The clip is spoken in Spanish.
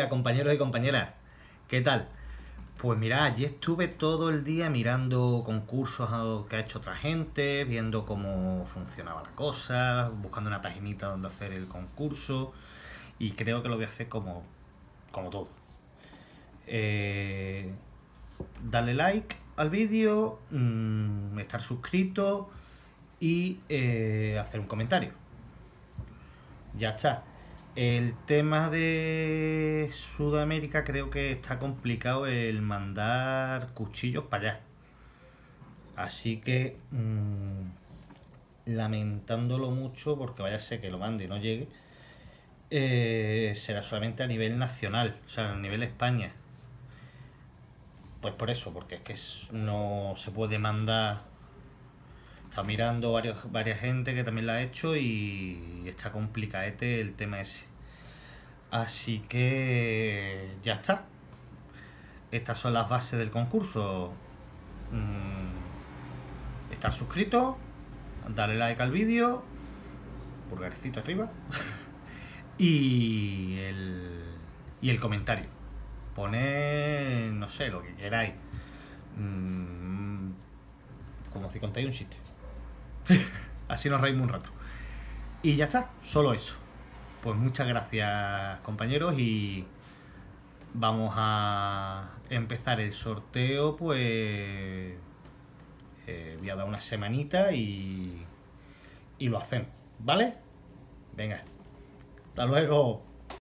días, compañeros y compañeras. ¿Qué tal? Pues mirad, allí estuve todo el día mirando concursos que ha hecho otra gente, viendo cómo funcionaba la cosa, buscando una paginita donde hacer el concurso y creo que lo voy a hacer como todo. Eh, Darle like al vídeo, estar suscrito y hacer un comentario. Ya está. El tema de Sudamérica creo que está complicado el mandar cuchillos para allá. Así que lamentándolo mucho porque vaya a ser que lo mande y no llegue, será solamente a nivel nacional, o sea, a nivel España. Pues por eso, porque es que no se puede mandar. Está mirando varias gente que también la ha hecho y está complicadete el tema ese. Así que ya está. Estas son las bases del concurso. Estar suscrito, darle like al vídeo, pulgarcito arriba y el comentario. Poner, no sé, lo que queráis. Como si contáis un chiste. Así nos reímos un rato. Y ya está, solo eso. Pues muchas gracias, compañeros, y vamos a empezar el sorteo. Pues voy a dar una semanita y lo hacemos, ¿vale? Venga, hasta luego.